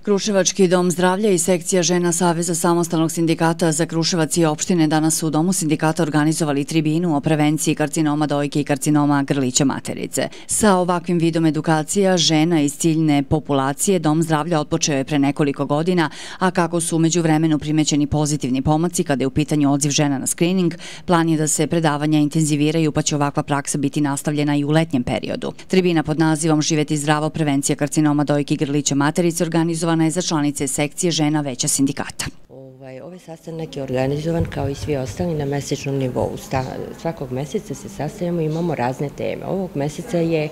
Kruševački dom zdravlja i sekcija žena Saveza samostalnog sindikata za Kruševac i opštine danas su u domu sindikata organizovali tribinu o prevenciji karcinoma dojke i karcinoma grlića materice. Sa ovakvim vidom edukacija žena iz ciljne populacije dom zdravlja otpočeo je pre nekoliko godina, a kako su umeđu vremenu primećeni pozitivni pomaci kada je u pitanju odziv žena na skrining, plan je da se predavanja intenziviraju pa će ovakva praksa biti nastavljena i u letnjem periodu. Tribina pod nazivom Živeti zdravo, prevencija karcinoma dojke i grlića materice organizovana je za članice sekcije žena veća sindikata. Ovaj sastanak je organizovan kao i svi ostali na mesečnom nivou. Svakog meseca se sastajemo i imamo razne teme. Ovog meseca je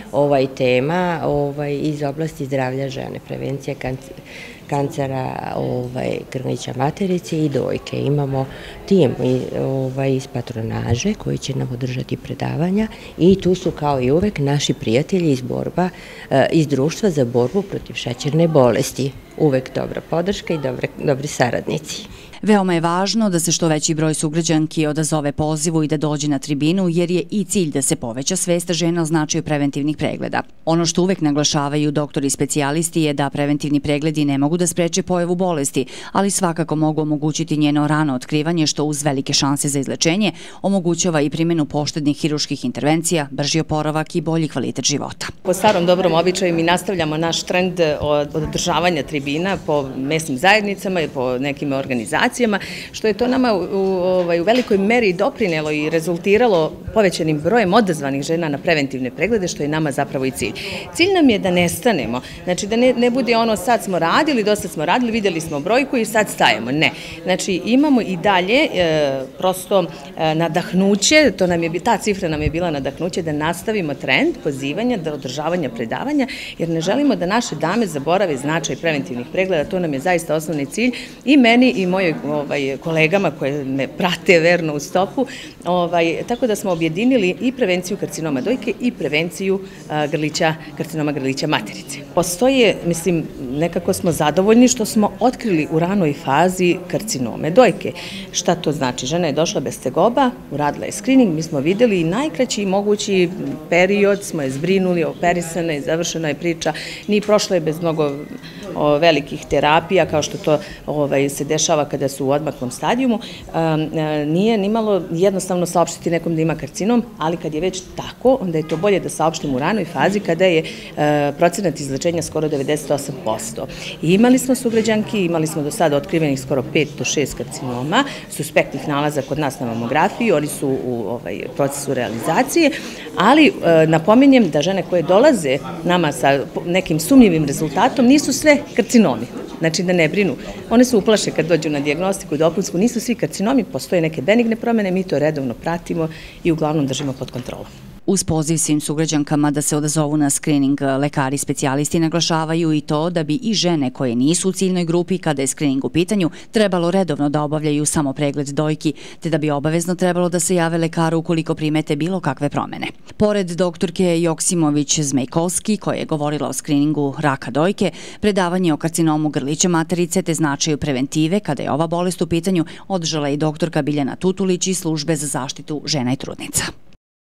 tema iz oblasti zdravlja žene, prevencija kancera grlića materice i dojke. Imamo tim iz patronaže koji će nam održati predavanja i tu su kao i uvek naši prijatelji iz društva za borbu protiv šećerne bolesti. Uvek dobra podrška i dobri saradnici. Veoma je važno da se što veći broj sugrađanki odazove pozivu i da dođe na tribinu, jer je i cilj da se poveća svest žena o značaju preventivnih pregleda. Ono što uvek naglašavaju doktori specijalisti je da preventivni pregledi ne mogu da spreče pojavu bolesti, ali svakako mogu omogućiti njeno rano otkrivanje, što uz velike šanse za izlečenje omogućava i primjenu poštednih hiruških intervencija, brži oporavak i bolji kvalitet života. Po starom dobrom običaju mi nastavljamo naš trend održavanja tribina po mesnim zajednicama i po nekim organizacijama, što je to nama u velikoj meri doprinelo i rezultiralo povećanim brojem odazvanih žena na preventivne preglede, što je nama zapravo i cilj. Cilj nam je da ne stanemo, znači da ne bude ono sad smo radili, dosta smo radili, vidjeli smo brojku i sad stajemo. Ne, znači imamo i dalje prosto nadahnuće, ta cifra nam je bila nadahnuće da nastavimo trend pozivanja, da održavanja predavanja, jer ne želimo da naše dame zaborave značaj preventivnih pregleda, to nam je zaista osnovni cilj i meni i mojoj kolegama koje me prate verno u stopu, tako da smo objedinili i prevenciju karcinoma dojke i prevenciju karcinoma grlića materice. Postoje, mislim, nekako smo zadovoljni što smo otkrili u ranoj fazi karcinome dojke. Šta to znači? Žena je došla bez tegoba, uradila je skrining, mi smo videli i najkraći mogući period smo je zbrinuli, operisana je, završena je priča, ni prošla je bez mnogo velikih terapija, kao što to se dešava kada su u odmaklom stadijumu. Nije nimalo jednostavno saopštiti nekom da ima karcinom, ali kad je već tako, onda je to bolje da saopštimo u ranoj fazi kada je procenat izlečenja skoro 98%. I imali smo sugrađanki, imali smo do sada otkrivenih skoro 5 do 6 karcinoma, suspektnih nalaza kod nas na mamografiji, oni su u procesu realizacije, ali napominjem da žene koje dolaze nama sa nekim sumnjivim rezultatom nisu sve karcinomi. Znači da ne brinu. One su uplaše kad dođu na dijagnostiku i dopunsku, nisu svi karcinomi, postoje neke benigne promene, mi to redovno pratimo i uglavnom držimo pod kontrolom. Uz poziv svim sugrađankama da se odazovu na skrining, lekari specijalisti naglašavaju i to da bi i žene koje nisu u ciljnoj grupi kada je skrining u pitanju trebalo redovno da obavljaju samo pregled dojki, te da bi obavezno trebalo da se jave lekaru ukoliko primete bilo kakve promene. Pored doktorke Joksimović-Zmejkovski, koja je govorila o skriningu raka dojke, predavanje o karcinomu grlića materice te značaju preventive kada je ova bolest u pitanju održala i doktorka Biljana Tutulić iz Službe za zaštitu žena i trudnica.